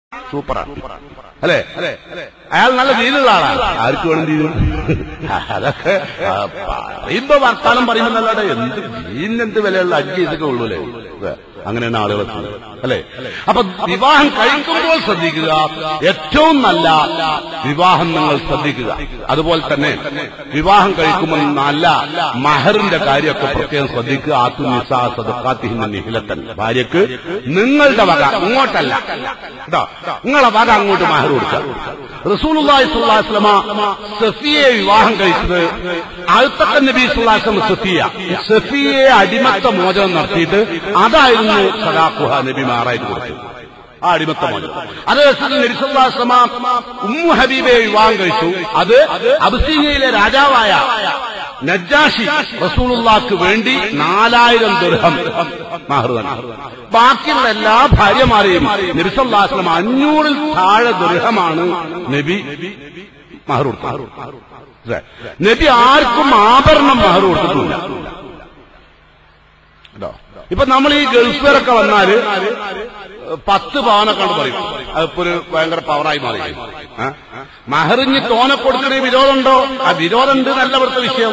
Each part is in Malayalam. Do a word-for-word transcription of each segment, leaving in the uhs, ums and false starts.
സൂപ്പറാണ് അല്ലേ? അയാൾ നല്ല ദീനുള്ള ആളാണ്. ആർക്ക് വേണം ദീനും? അതൊക്കെ പറയുമ്പോ വർത്താനം പറയുമ്പോന്നല്ലാതെ എന്ത് ദീനെന്ത് വിലയുള്ള അജ്ജി ഇതൊക്കെ ഉള്ളൂല്ലേ? അങ്ങനെയാണ് ആളുകൾ അല്ലെ? അപ്പൊ വിവാഹം കഴിക്കുമ്പോൾ ശ്രദ്ധിക്കുക, ഏറ്റവും നല്ല വിവാഹം നിങ്ങൾ ശ്രദ്ധിക്കുക. അതുപോലെ തന്നെ വിവാഹം കഴിക്കുമ്പോൾ നല്ല മഹറിന്റെ കാര്യമൊക്കെ പ്രത്യേകം ശ്രദ്ധിക്കുക. ആത്തു നിസാ സദഖാത്തിഹിന്ന നിഹിലത്തൻ, ഭാര്യക്ക് നിങ്ങളുടെ വക ഇങ്ങോട്ടല്ല കേട്ടോ, നിങ്ങളെ വക അങ്ങോട്ട് മഹർ കൊടുക്കുക. റസൂലുള്ളാഹി സ്വല്ലല്ലാഹു അലൈഹി വസല്ലമ സഫിയെ വിവാഹം കഴിച്ചത് അൽത്തഖ നബി സ്വല്ലല്ലാഹു അലൈഹി വസല്ലം സഫിയ സഫിയെ അടിമത്ത മോചനം നടത്തിയിട്ട് അതായിരുന്നു സദാഖുഹ നബി മാറായിട്ട് കൊടുത്തത്, ആ അടിമത്ത മോചനം. അത് നബി സ്വല്ലല്ലാഹു അലൈഹി വസല്ലമ ഉമ്മു ഹബീബയെ വിവാഹം കഴിച്ചു. അത് അബിസീനിയയിലെ രാജാവായ നജ്ജാഷി റസൂലുള്ളാഹിക്ക് വേണ്ടി നാലായിരം ദിർഹം മഹർ നൽകി. ബാക്കിയുള്ള എല്ലാ ഭാര്യമാരെയും നബി സല്ലല്ലാഹു അലൈഹി വസല്ലം അഞ്ഞൂറിൽ താഴെ ദിർഹമാണ് നബി മഹർ കൊടുത്തത്. നബി ആർക്കും ആഭരണം മഹർ കൊടുത്തിട്ടില്ല. ഇപ്പൊ നമ്മൾ ഈ ഗൾഫുകാരൊക്കെ വന്നാല് പത്ത് പവനൊക്കെ പറയും, അതിപ്പോ ഒരു ഭയങ്കര പവറായി മാറി. മഹറിഞ്ഞ് തോനെ കൊടുക്കണേ വിരോധമുണ്ടോ? ആ വിരോധമുണ്ട്, നല്ല ഇവിടുത്തെ വിഷയം.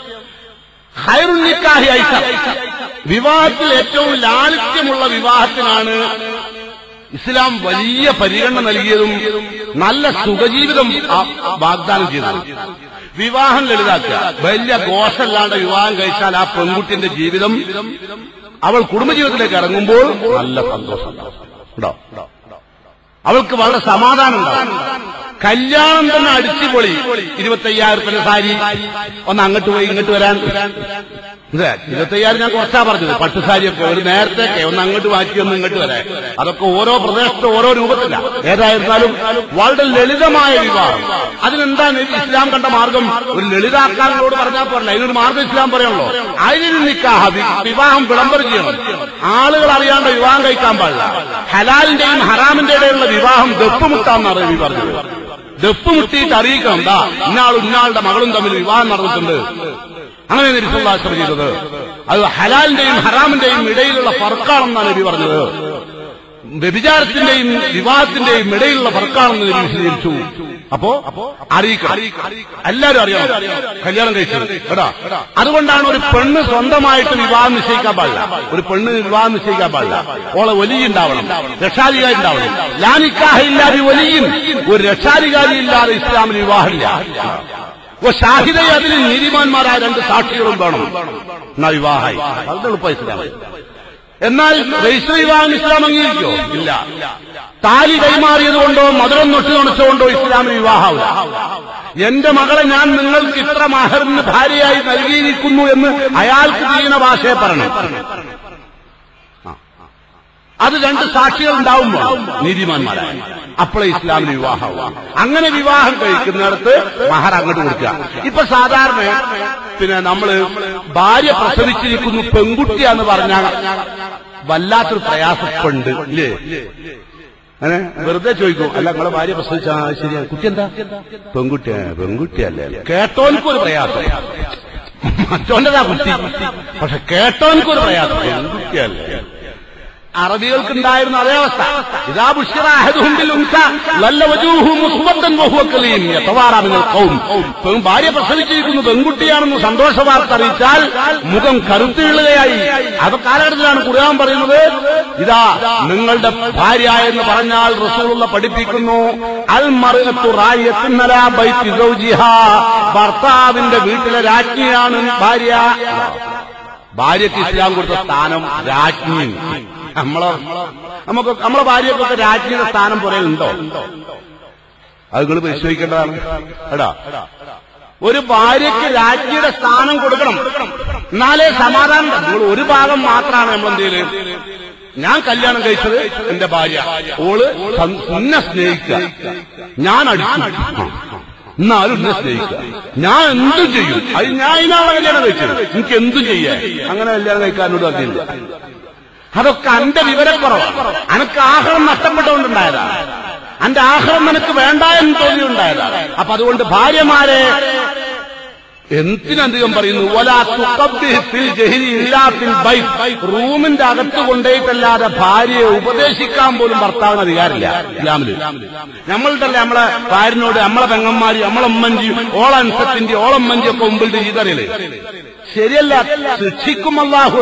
ഖൈറുൻ നിക്കാഹി ഐസർ, വിവാഹത്തിൽ ഏറ്റവും ലാളിത്യമുള്ള വിവാഹത്തിനാണ് ഇസ്ലാം വലിയ പരിഗണന നൽകിയതും നല്ല സുഖജീവിതം വാഗ്ദാനം ചെയ്തതും. വിവാഹം ലളിതാക്കുക, വലിയ ഘോഷമല്ലാണ്ട് വിവാഹം കഴിച്ചാൽ ആ പെൺകുട്ടിന്റെ ജീവിതം, അവൾ കുടുംബജീവിതത്തിലേക്ക് ഇറങ്ങുമ്പോൾ നല്ല സന്തോഷം ഉണ്ടോ, അവൾക്ക് വളരെ സമാധാനം ഉണ്ടാവും. കല്യാണം തന്നെ അടിച്ചുപൊളി, ഇരുപത്തയ്യായിരം രൂപ സാരി, ഒന്ന് അങ്ങോട്ട് പോയി ഇങ്ങോട്ട് വരാൻ. ഇരുപത്തയ്യായിരം ഞാൻ കുറച്ചാ പറഞ്ഞത്, പട്ടുസാരിയൊക്കെ ഒരു നേരത്തേക്ക് ഒന്ന് അങ്ങോട്ട് മാറ്റി ഒന്ന് ഇങ്ങോട്ട് വരാൻ. അതൊക്കെ ഓരോ പ്രദേശത്ത് ഓരോ രൂപത്തില്ല. ഏതായിരുന്നാലും വളരെ ലളിതമായ വിവാഹം. അതിനെന്താണ് ഇസ്ലാം കണ്ട മാർഗം? ഒരു ലളിതാക്കാരനോട് പറഞ്ഞാൽ പോരല്ല, അതിനൊരു മാർഗം ഇസ്ലാം പറയാനുള്ളൂ. അതിന് നിക്കാഹ, വിവാഹം വിളംബരം ചെയ്യണം, ആളുകൾ അറിയാണ്ട് വിവാഹം കഴിക്കാൻ പാടില്ല. ഹലാലിന്റെയും ഹറാമിന്റെ ഇടയിലുള്ള വിവാഹം ദപ്പുമുട്ടാന്നാണ് നബി പറഞ്ഞത്. ദപ്പ് മുട്ടിയിട്ട് അറിയിക്കണം, ദാ ഇന്നാളും ഇന്നാളുടെ മകളും തമ്മിൽ വിവാഹം നടന്നിട്ടുണ്ട്. അങ്ങനെ നബി സല്ലല്ലാഹു അലൈഹി വസല്ലം ചെയ്തത്. അത് ഹലാലിന്റെയും ഹറാമിന്റെയും ഇടയിലുള്ള ഫർക്കാണെന്നാണ് നബി പറഞ്ഞത്. വ്യഭിചാരത്തിന്റെയും വിവാഹത്തിന്റെയും ഇടയിലുള്ള ഫർക്കാണെന്ന് നബി വിശദീകരിച്ചു. അപ്പോ അറിയിക്കണം, എല്ലാവരും അറിയണം കല്യാണം കഴിച്ചത് കേട്ടാ. അതുകൊണ്ടാണ് ഒരു പെണ്ണ് സ്വന്തമായിട്ട് വിവാഹം നിശ്ചയിക്കാൻ പാടില്ല. ഒരു പെണ്ണ് വിവാഹം നിശ്ചയിക്കാൻ പാടില്ല. ഓളെ വലിയ ഉണ്ടാവണം, രക്ഷാധികാരി ഉണ്ടാവണം. ലാ നിക്കാഹ ഇല്ലാ ബി വലിയ്യിൻ, ഒരു രക്ഷാധികാരി ഇല്ലാതെ ഇസ്ലാമിൽ വിവാഹമില്ല. ഓ ഷാഹിദ, അതിന് നീതിമാന്മാരായ രണ്ട് സാക്ഷികളും വേണം, എന്നാ വിവാഹമായി. അത് എളുപ്പ ഇസ്ലാം. എന്നാൽ രജിസ്റ്റർ വിവാഹം ഇസ്ലാം അംഗീകരിക്കോ? ഇല്ല. താലി കൈമാറിയത് കൊണ്ടോ മധുരം നൊട്ടി നുണച്ചുകൊണ്ടോ ഇസ്ലാമിന് വിവാഹമില്ല. എന്റെ മകളെ ഞാൻ നിങ്ങൾക്ക് ഇത്ര മഹറിന് ഭാര്യയായി നൽകിയിരിക്കുന്നു എന്ന് അയാൾക്ക് ചെയ്യുന്ന ഭാഷയെ പറയണം. അത് രണ്ട് സാക്ഷികൾ ഉണ്ടാവുമ്പോൾ നീതിമാന്മാരായ, അപ്പോഴേ ഇസ്ലാമിന് വിവാഹമാവും. അങ്ങനെ വിവാഹം കഴിക്കുന്നിടത്ത് മഹർ അങ്ങോട്ട് കൊടുക്കുക. ഇപ്പൊ സാധാരണ പിന്നെ നമ്മള് ഭാര്യ പ്രസവിച്ചിരിക്കുന്നു പെൺകുട്ടിയാന്ന് പറഞ്ഞാൽ വല്ലാത്തൊരു പ്രയാസപ്പെണ്ട് ഇല്ലേ? അങ്ങനെ വെറുതെ ചോദിക്കും, അല്ല നിങ്ങളെ ഭാര്യ പ്രസവിച്ചാ ശരിയാണ്, കുട്ടി എന്താ പെൺകുട്ടിയാ? പെൺകുട്ടിയല്ലേ? കേട്ടോൻക്കൊരു പ്രയാസം, മറ്റോന്റെതാ കുട്ടി, പക്ഷെ കേട്ടോൻക്കൊരു പ്രയാസം, പെൺകുട്ടിയല്ലേ? അറബികൾക്കുണ്ടായിരുന്ന അതേ അവസ്ഥ. ഇദാ ബുശ്ശിറ അഹദുഹും ബിൽ ഉൻസ ലല്ല വജൂഹു മുസ്വദ്ദൻ വഹുവ കലീം യതവാറാ മിനൽ ഖൗം. ഭാര്യ പ്രസവിച്ചിരിക്കുന്നു പെൺകുട്ടിയാണെന്ന് സന്തോഷ വാർത്ത അറിയിച്ചാൽ മുഖം കറുത്തിഴുകയായി. അത് കാലഘട്ടത്തിലാണ് ഖുർആൻ പറയുന്നത്, ഇതാ നിങ്ങളുടെ ഭാര്യ എന്ന് പറഞ്ഞാൽ റസൂലുള്ള പഠിപ്പിക്കുന്നു, അൽ മർഅത്തു റായിയത്തുൻ അലാ ബൈത്തി സൗജിഹാ, ഭർത്താവിന്റെ വീട്ടിലെ രാജ്ഞിയാണ് ഭാര്യ. ഭാര്യയ്ക്ക് ഇസ്ലാം കൊടുത്ത സ്ഥാനം രാജ്ഞി. നമ്മളെ നമുക്ക് നമ്മളെ ഭാര്യക്കൊക്കെ രാജ്ഞിയുടെ സ്ഥാനം പറയുന്നുണ്ടോ? അത് നിങ്ങൾ പരിശോധിക്കേണ്ടതാണ് എടാ. ഒരു ഭാര്യയ്ക്ക് രാജ്ഞിയുടെ സ്ഥാനം കൊടുക്കണം, എന്നാലേ സമാധാനം. നിങ്ങൾ ഒരു ഭാഗം മാത്രമാണ് നമ്മൾ എന്തെങ്കിലും, ഞാൻ കല്യാണം കഴിച്ചത് എന്റെ ഭാര്യ, ഓള് എന്നെ സ്നേഹിക്കുക, ഞാൻ അടിച്ചു, എന്നാലും എന്നെ സ്നേഹിക്കുക, ഞാൻ എന്തും ചെയ്യും, അത് ഞാൻ ഇതിനാണ് കല്യാണം കഴിച്ചത്, എനിക്ക് എന്തും ചെയ്യാൻ. അങ്ങനെ കല്യാണം കഴിക്കാനോട് പറഞ്ഞില്ല. അതൊക്കെ അന്റെ വിവരക്കുറവാണ്. അനക്ക് ആഹ്റം നഷ്ടപ്പെട്ടുകൊണ്ടുണ്ടായതാണ്, അന്റെ ആഹ്റം നിനക്ക് വേണ്ട എന്ന് തോന്നിയുണ്ടായതാണ്. അപ്പൊ അതുകൊണ്ട് ഭാര്യമാരെ എന്തിനധികം പറയുന്നു റൂമിന്റെ അകത്ത് കൊണ്ടേറ്റല്ലാതെ ഭാര്യയെ ഉപദേശിക്കാൻ പോലും ഭർത്താവിന് അധികാരമില്ല ഇസ്ലാമില്. നമ്മളുടെ നമ്മളെ ഭാര്യനോട് നമ്മളെ പെങ്ങന്മാരി നമ്മളെ ഉമ്മഞ്ചി ഓളൻസത്തിന്റെ ഓളമ്മഞ്ചി ഒക്കെ മുമ്പിൽ ചെയ്തറിയല് ശരിയല്ല. ശിക്ഷിക്കും അല്ലാഹു.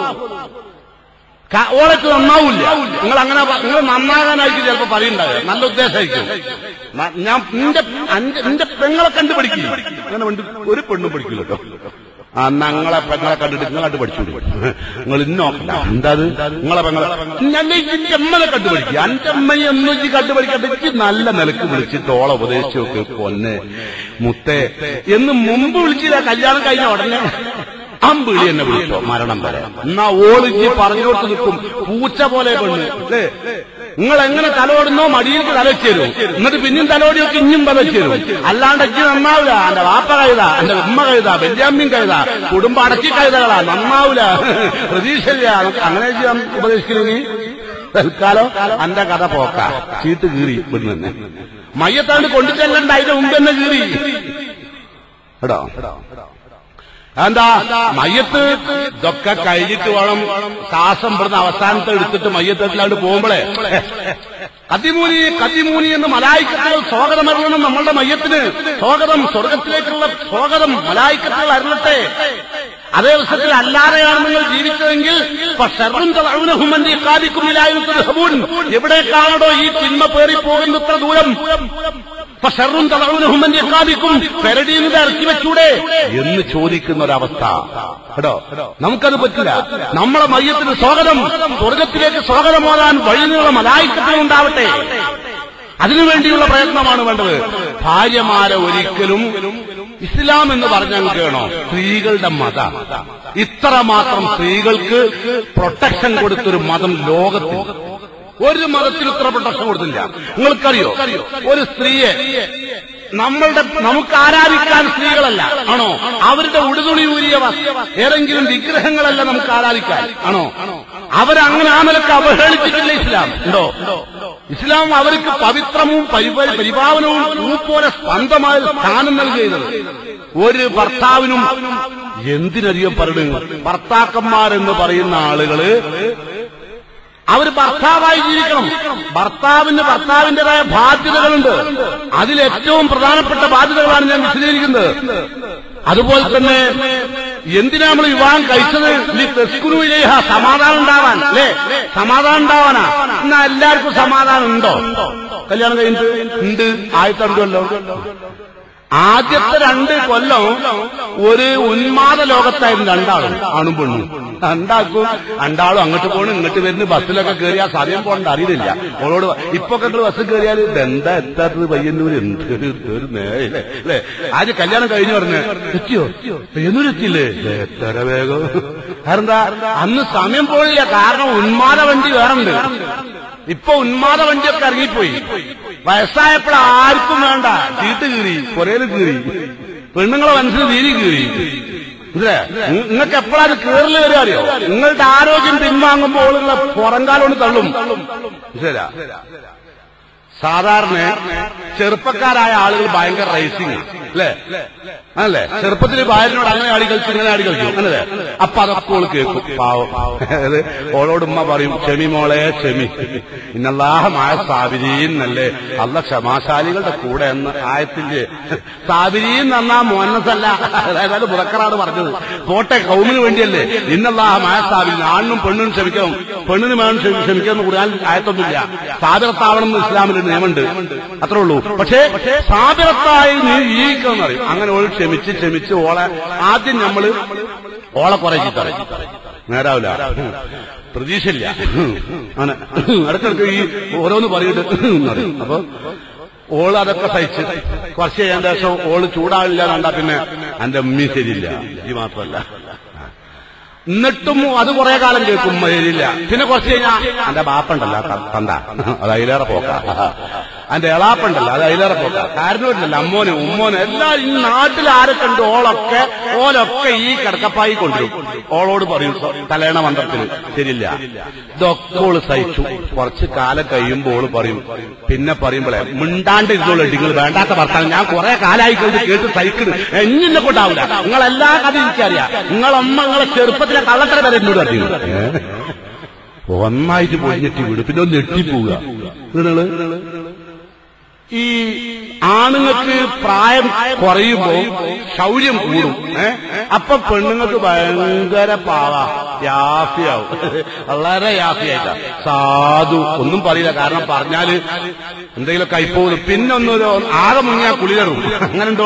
ഓളക്ക് നന്നാവൂല്ല. നിങ്ങൾ അങ്ങനെ നിങ്ങൾ നന്നാകാനായിട്ട് ചിലപ്പോ പറയുണ്ടാവുക, നല്ല ഉദ്ദേശമായിരിക്കും. ഞാൻ നിന്റെ നിന്റെ പെങ്ങളെ കണ്ടുപിടിക്കില്ല, അങ്ങനെ ഒരു പെണ്ണും പഠിക്കില്ല കേട്ടോ. ആ ഞങ്ങളെ പെങ്ങളെ കണ്ടിട്ട് നിങ്ങളായിട്ട് പഠിച്ചു നിങ്ങൾ ഇന്നോക്കണ്ട. എന്താ നിങ്ങളെ പെങ്ങളെ ഞങ്ങൾ എന്റെ അമ്മനെ കണ്ടുപിടിക്കുക. എന്റെ അമ്മയെ ഒന്നും വെച്ച് കണ്ടുപിടിക്കട്ടെ. നല്ല നിലക്ക് വിളിച്ചിട്ട് ഓളെ ഉപദേശിച്ചു നോക്ക് പൊന്നെ മുത്തേ എന്ന് മുമ്പ് വിളിച്ചില്ല. കല്യാണം കഴിഞ്ഞ ഉടനെ അമ്പിളി എന്നെ വിളിച്ചോ മരണം വരെ. എന്നാ ഓളിച്ച് പറഞ്ഞോട്ട് നിൽക്കും പൂച്ച പോലെ പെണ്ണ് അല്ലേ. നിങ്ങൾ എങ്ങനെ തലോടുന്നോ മടിയിലേക്ക് തലച്ചു തരും. എന്നിട്ട് പിന്നെയും തലോടിയൊക്കെ ഇഞ്ഞും തലച്ചു തരും. അല്ലാണ്ട് എജ്ജ് നന്നാവില്ല. എന്റെ വാപ്പ കഴുത, എന്റെ ഉമ്മ കഴുത, ബെല്യാമ്യം കഴുത, കുടുംബ അടക്കി കഴുതകളാ, നന്നാവില്ല, പ്രതീക്ഷയില്ല. അങ്ങനെ ഉപദേശിക്കുന്നു. തൽക്കാലം എന്റെ കഥ പോക്ക ചീട്ട് കീറി പെണ്ണ് തന്നെ മയ്യത്താണ്ട് കൊണ്ടുചെല്ലണ്ട. അതിന്റെ മുമ്പ് തന്നെ കീറി എടോ. എന്താ മയ്യത്ത് ഇതൊക്കെ കഴിഞ്ഞിട്ട് വേണം ശ്വാസം പെടുന്ന അവസാനത്തെ എടുത്തിട്ട് മയ്യത്തിലാണ്ട് പോകുമ്പോളേ കതിമൂനി കതിമൂനി എന്ന് മലായിക്കത്തുകൾ സ്വാഗതം അരുളണം. നമ്മളുടെ മയ്യത്തിന് സ്വാഗതം, സ്വർഗത്തിലേക്കുള്ള സ്വാഗതം മലായിക്കത്തുകൾ അരുളട്ടെ. അതേ ദിവസത്തിൽ അല്ലാതെയാണ് നിങ്ങൾ ജീവിച്ചതെങ്കിൽ എവിടേക്കാണോ ഈ തിന്മ പേറിപ്പോകുന്നത്ര ദൂരം പെരടീന്ന് ഇറക്കി വെച്ചൂടെ എന്ന് ചോദിക്കുന്ന ഒരവസ്ഥ കേട്ടോ. നമുക്കത് പറ്റില്ല. നമ്മളെ മയ്യത്തിന് സ്വാഗതം, സ്വർഗത്തിലേക്ക് സ്വാഗതമാകാൻ വഴിനീള മലായിക്കത്തുകൾ ഉണ്ടാവട്ടെ. അതിനുവേണ്ടിയുള്ള പ്രയത്നമാണ് വേണ്ടത്. ഭാര്യമാരെ ഒരിക്കലും ഇസ്ലാം എന്ന് പറഞ്ഞാൽ കേണോ സ്ത്രീകളുടെ മതം ഇത്രമാത്രം സ്ത്രീകൾക്ക് പ്രൊട്ടക്ഷൻ കൊടുത്തൊരു മതം ലോകത്തിൽ ഒരു മതത്തിൽ ഇത്ര പ്രൊട്ടക്ഷൻ കൊടുത്തില്ല. നിങ്ങൾക്കറിയോ ഒരു സ്ത്രീയെ നമ്മളുടെ നമുക്ക് ആരാധിക്കാൻ സ്ത്രീകളല്ല ആണോ, അവരുടെ ഉടുതുണി ഊരിയ ഏതെങ്കിലും വിഗ്രഹങ്ങളല്ല നമുക്ക് ആരാധിക്കാൻ ആണോ. അവരങ്ങനെ ആ നിലക്ക് അവഹേളിച്ചിട്ടില്ല ഇസ്ലാം. ഉണ്ടോ? ഇസ്ലാം അവർക്ക് പവിത്രവും പരിപാവനവും പൂപ്പോലെ സ്വന്തമായ സ്ഥാനം നൽകുന്നത്. ഒരു ഭർത്താവിനും എന്തിനധികം പറയുന്നു, ഭർത്താക്കന്മാരെന്ന് പറയുന്ന ആളുകള് അവർ ഭർത്താവായി ജീവിക്കണം. ഭർത്താവിന് ഭർത്താവിന്റേതായ ബാധ്യതകളുണ്ട്. അതിലേറ്റവും പ്രധാനപ്പെട്ട ബാധ്യതകളാണ് ഞാൻ വിശദീകരിക്കുന്നത്. അതുപോലെ തന്നെ എന്തിനാ നമ്മൾ വിവാഹം കഴിച്ചത്? തെസ്കുനുയിലേഹ സമാധാനം ഉണ്ടാവാൻ അല്ലേ, സമാധാനം ഉണ്ടാവാനാ. എന്നാ എല്ലാവർക്കും സമാധാനം ഉണ്ടോ? കല്യാണം കഴിഞ്ഞിട്ട് ഉണ്ട് ആയിരത്തണ്ടല്ലോ. ആദ്യത്തെ രണ്ട് കൊല്ലം ഒരു ഉന്മാദ ലോകത്തായിരുന്നു രണ്ടാളും, ആണും പെണ്ണും. രണ്ടാക്കും രണ്ടാളും അങ്ങോട്ട് പോകണം ഇങ്ങോട്ട് വരുന്ന ബസ്സിലൊക്കെ കയറിയാൽ സമയം പോകണ്ട അറിയില്ല. അവളോട് ഇപ്പൊക്കെ ബസ്സിൽ കയറിയാൽ ഇതെന്താ എത്താത്തത് പയ്യന്നൂര് എന്തൊരു ഒരു നേരല്ലേ അല്ലെ. ആദ്യം കല്യാണം കഴിഞ്ഞു പറഞ്ഞ് എത്തിയോ പയ്യന്നൂര് എത്തിയില്ലേ എത്ര വേഗം. കാരണം അന്ന് സമയം പോയില്ല, കാരണം ഉന്മാദ വണ്ടി വേറുണ്ട്. ഇപ്പൊ ഉന്മാദ വണ്ടിയൊക്കെ ഇറങ്ങിപ്പോയി. വയസ്സായപ്പോൾ ആർക്കും വേണ്ട, ചീട്ട് കീറി കൊറേല് കീറി, പെണ്ണുങ്ങളെ മനസ്സിൽ തീരി കീറി. ഇല്ലേ നിങ്ങൾക്ക് എപ്പോഴാണ് കീറല് വരിക അറിയോ? നിങ്ങളുടെ ആരോഗ്യം പിൻവാങ്ങുമ്പോൾ ഉള്ള പുറങ്കാലോണ്ട് തള്ളും. ശരിയാ. സാധാരണ ചെറുപ്പക്കാരായ ആളുകൾ ഭയങ്കര റേസിംഗ് അല്ലേ അല്ലേ. ചെറുപ്പത്തിൽ ഭാര്യനോട് അങ്ങനെ ആടി കളിച്ചു ഇങ്ങനെ ആടി കളിച്ചു അല്ലേ. അപ്പൊ അതൊക്കെ ഓള് കേൾക്കും. പാവം അതായത് ഓളോട് ഉമ്മ പറയും ക്ഷമി മോളെ ക്ഷമി, ഇന്നല്ലാഹമായ സാബിരീൻ എന്നല്ലേ, അല്ല ക്ഷമാശാലികളുടെ കൂടെ എന്ന് ആയത്തിന്റെ സാബിരീൻ എന്നാ മോന്നസല്ല, അതായത് മുറക്കറാണ് പറഞ്ഞത്. പോട്ടെ കൗമിന് വേണ്ടിയല്ലേ. ഇന്നല്ലാഹമായ സാബിരീൻ, ആണിനും പെണ്ണിനും ക്ഷമിക്കണം, പെണ്ണിന് വേണം ക്ഷമിക്കാമെന്ന് കൂടാൻ ആയത്തൊന്നുമില്ല. സാബിറത്താവണം എന്ന് ഇസ്ലാമിൽ നിയമമുണ്ട്, അത്രേ ഉള്ളൂ. പക്ഷേ സാബിറത്തായി നീ ജീവിക്കണം പറയും. അങ്ങനെ ഓൾ ക്ഷമിച്ച് ക്ഷമിച്ച് ഓളെ ആദ്യം നമ്മള് ഓളെ കുറെ ചീത്ത നേരാവില്ല, പ്രതീക്ഷയില്ല. അങ്ങനെ അടുത്തിടക്ക് ഈ ഓരോന്ന് പറയിട്ട് പറയും. അപ്പൊ ഓള് അതൊക്കെ സഹിച്ച് കുറച്ച് കഴിയാൻ ശേഷം ഓള് ചൂടാവില്ല കണ്ടാ പിന്നെ എന്റെ ഉമ്മി ശരിയില്ല, ഈ മാത്രമല്ല. എന്നിട്ടും അത് കുറെ കാലം കേൾക്കും ശരിയില്ല. പിന്നെ കുറച്ച് കഴിഞ്ഞാൽ എന്റെ ബാപ്പുണ്ടല്ലോ തന്ത, അത് അതിലേറെ പോക്ക. അതിന്റെ എളാപ്പുണ്ടല്ലോ അത് അതിലേറെ പോക്കാം. കാരണമില്ലല്ലോ അമ്മോന് ഉമ്മോന് എല്ലാം ഈ നാട്ടിൽ ആരൊക്കെ ഉണ്ട് ഓളൊക്കെ ഓലൊക്കെ ഈ കിടക്കപ്പായി കൊണ്ടുവരും. ഓളോട് പറയും തലേണ മന്ത്രത്തിന് ശരിയില്ല. ഇതൊക്കെ ഓള് സഹിച്ചു. കുറച്ച് കാലം കഴിയുമ്പോൾ ഓള് പറയും, പിന്നെ പറയുമ്പോളെ മിണ്ടാണ്ട് ഇരുന്നോളൂ, നിങ്ങൾ വേണ്ടാത്ത വർത്താനം ഞാൻ കുറെ കാലമായി കേട്ട് സഹിക്കുന്നു, എന്നെ കൊണ്ടാവില്ല. നിങ്ങളെല്ലാ കഥ എനിക്കറിയാം. നിങ്ങളമ്മ നിങ്ങളെ ചെറുപ്പത്തിലെ കള്ളത്തര വരെ എന്നോട് അറിയുന്നു. ഒന്നായിട്ട് പൊളിഞ്ഞെട്ടി വീട്, പിന്നെ ഒന്ന് ഞെട്ടിപ്പോവുക. നിങ്ങള് ഈ ആണുങ്ങൾക്ക് പ്രായം കുറയുമ്പോ ശൗര്യം കൂടും. ഏഹ് അപ്പൊ പെണ്ണുങ്ങൾക്ക് ഭയങ്കര പാവ യാഫിയാവും, വളരെ യാഫിയായിട്ടാ. സാധു ഒന്നും പറയില്ല, കാരണം പറഞ്ഞാല് എന്തെങ്കിലും കൈപ്പോകും. പിന്നെ ഒന്നൊരു ആകെ മുങ്ങിയാ കുളിരും. അങ്ങനെ